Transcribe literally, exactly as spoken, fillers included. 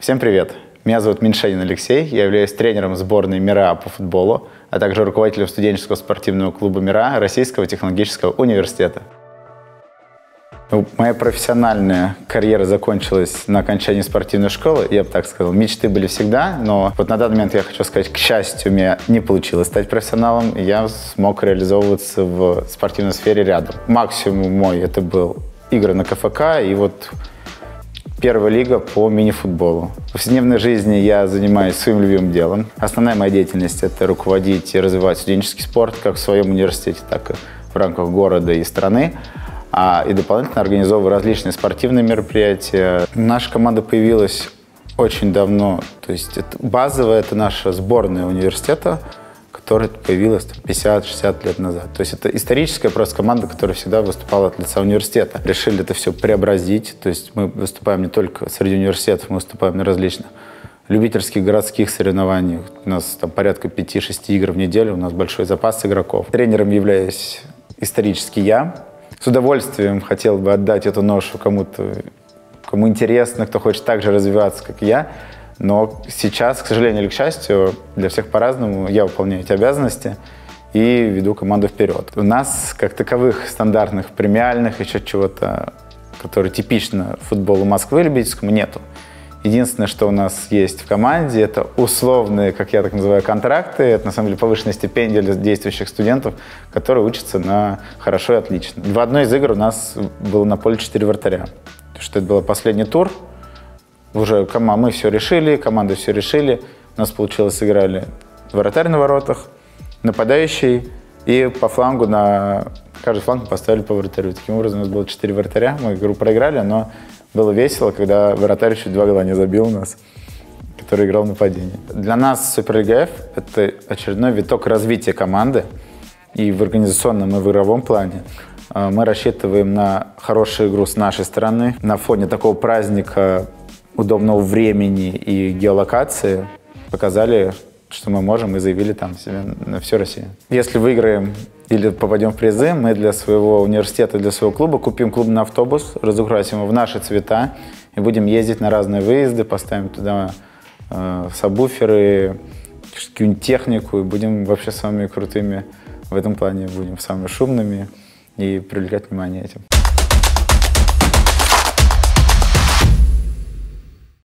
Всем привет! Меня зовут Меньшенин Алексей, я являюсь тренером сборной МИРА по футболу, а также руководителем студенческого спортивного клуба МИРА Российского технологического университета. Моя профессиональная карьера закончилась на окончании спортивной школы, я бы так сказал. Мечты были всегда, но вот на данный момент я хочу сказать, к счастью, у меня не получилось стать профессионалом, и я смог реализовываться в спортивной сфере рядом. Максимум мой это был игры на ка эф ка и вот первая лига по мини-футболу. В повседневной жизни я занимаюсь своим любимым делом. Основная моя деятельность – это руководить и развивать студенческий спорт как в своем университете, так и в рамках города и страны. А, и дополнительно организовываю различные спортивные мероприятия. Наша команда появилась очень давно. То есть это, базовая – это наша сборная университета, которая появилась пятьдесят-шестьдесят лет назад. То есть это историческая просто команда, которая всегда выступала от лица университета. Решили это все преобразить. То есть мы выступаем не только среди университетов, мы выступаем на различных любительских городских соревнованиях. У нас там порядка пяти-шести игр в неделю, у нас большой запас игроков. Тренером являюсь исторически я. С удовольствием хотел бы отдать эту ношу кому-то, кому интересно, кто хочет так же развиваться, как я. Но сейчас, к сожалению или к счастью, для всех по-разному, я выполняю эти обязанности и веду команду вперед. У нас, как таковых, стандартных премиальных, еще чего-то, которое типично футболу Москвы любительскому, нету. Единственное, что у нас есть в команде, это условные, как я так называю, контракты. Это, на самом деле, повышенная стипендия для действующих студентов, которые учатся на хорошо и отлично. В одной из игр у нас было на поле четыре вратаря. Что это был последний тур. Уже мы все решили, команды все решили. У нас получилось, сыграли вратарь на воротах, нападающий, и по флангу, на каждый фланг мы поставили по вратарю. Таким образом, у нас было четыре вратаря, мы игру проиграли, но было весело, когда вратарь чуть два гола не забил у нас, который играл в нападении. Для нас Суперлига F – это очередной виток развития команды и в организационном, и в игровом плане. Мы рассчитываем на хорошую игру с нашей стороны. На фоне такого праздника удобного времени и геолокации показали, что мы можем, и заявили там себя на всю Россию. Если выиграем или попадем в призы, мы для своего университета, для своего клуба купим клубный автобус, разукрасим его в наши цвета и будем ездить на разные выезды, поставим туда э, сабвуферы, какую-нибудь технику, и будем вообще самыми крутыми в этом плане, будем самыми шумными и привлекать внимание этим.